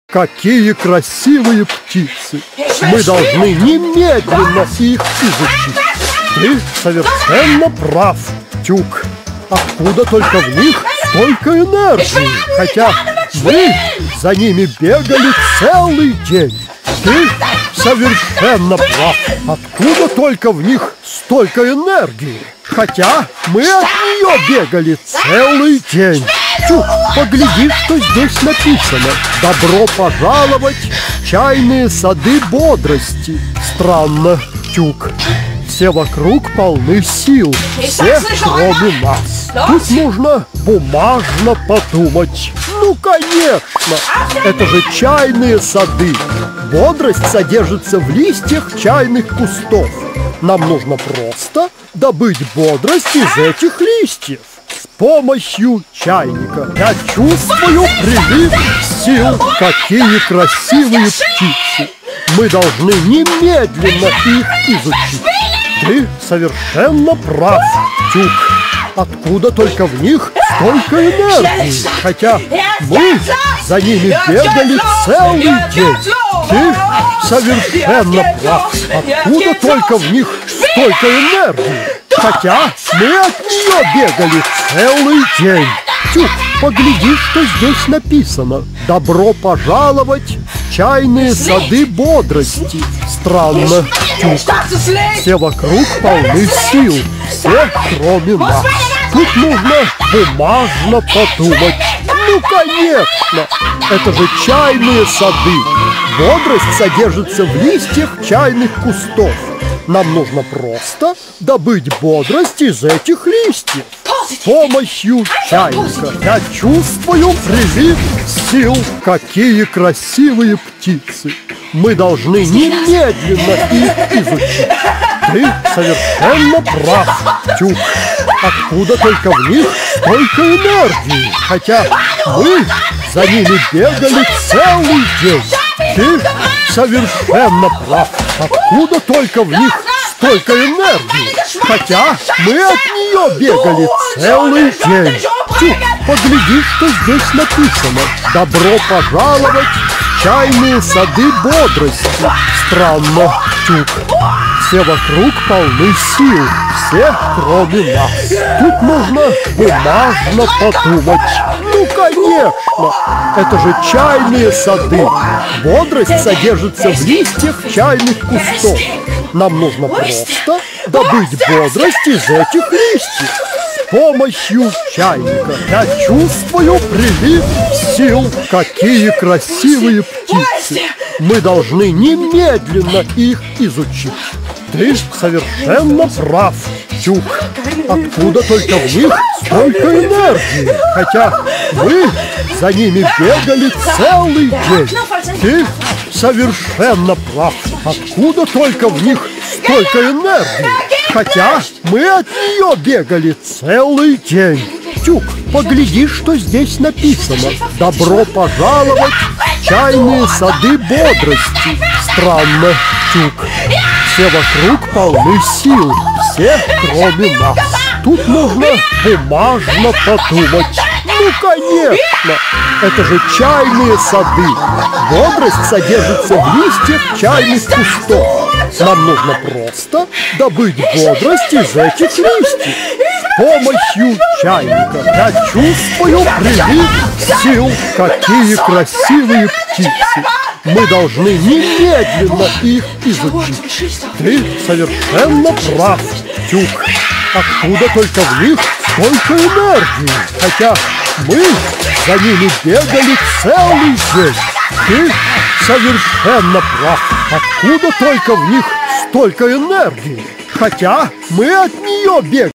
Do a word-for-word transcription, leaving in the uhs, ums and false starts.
Какие красивые птицы! Мы должны немедленно их изучить. Ты совершенно прав, Тюк. Откуда только в них столько энергии? Хотя мы за ними бегали целый день. Ты совершенно прав. Откуда только в них столько энергии? Хотя мы от нее бегали целый день. Тюк, погляди, что здесь написано. Добро пожаловать в чайные сады бодрости. Странно, Тюк. Все вокруг полны сил, все кроме нас. Тут нужно бумажно подумать. Ну, конечно, это же чайные сады. Бодрость содержится в листьях чайных кустов. Нам нужно просто добыть бодрость из этих листьев. С помощью чайника я чувствую прилив сил. Какие красивые птицы! Мы должны немедленно их изучить. Ты совершенно прав, Тюк. Откуда только в них столько энергии? Хотя мы за ними бегали целый день. Ты совершенно прав. Откуда только в них столько энергии? Хотя мы от нее бегали целый день. Тюк, погляди, что здесь написано. Добро пожаловать в чайные сады бодрости. Странно, Тюк. Все вокруг полны сил, все кроме нас. Тут нужно бумажно подумать. Ну, конечно, это же чайные сады. Бодрость содержится в листьях чайных кустов. Нам нужно просто добыть бодрость из этих листьев. С помощью чайника я чувствую прилив сил. Какие красивые птицы! Мы должны немедленно их изучить. Ты совершенно прав, Тюк. Откуда только в них столько энергии? Хотя мы за ними бегали целый день. Ты совершенно прав. Откуда только в них столько энергии? Хотя мы от нее бегали целый день. Тюк, погляди, что здесь написано. Добро пожаловать в чайные сады бодрости. Странно, Тюк. Все вокруг полны сил, все кроме нас. Тут нужно бумажно подумать. Ну, конечно, это же чайные сады. Бодрость содержится в листьях чайных кустов. Нам нужно просто добыть бодрость из этих листьев. С помощью чайника я чувствую прилив сил. Какие красивые птицы! Мы должны немедленно их изучить. Ты совершенно прав, Тюк. Откуда только в них столько энергии? Хотя мы за ними бегали целый день. Ты совершенно прав. Откуда только в них столько энергии? Хотя мы от нее бегали целый день. Тюк, погляди, что здесь написано. Добро пожаловать в чайные сады бодрости. Странно, Тюк. Все вокруг полны сил, все кроме нас. Тут нужно бумажно подумать. Ну, конечно, это же чайные сады. Бодрость содержится в листьях чайных кустов. Нам нужно просто добыть бодрость из этих листьев. С помощью чайника я чувствую прилив сил. Какие красивые птицы! Мы должны немедленно их изучить. Ты совершенно прав, Тюк. Откуда только в них столько энергии? Хотя мы за ними бегали целый день. Ты совершенно прав. Откуда только в них столько энергии? Хотя мы от нее бегали.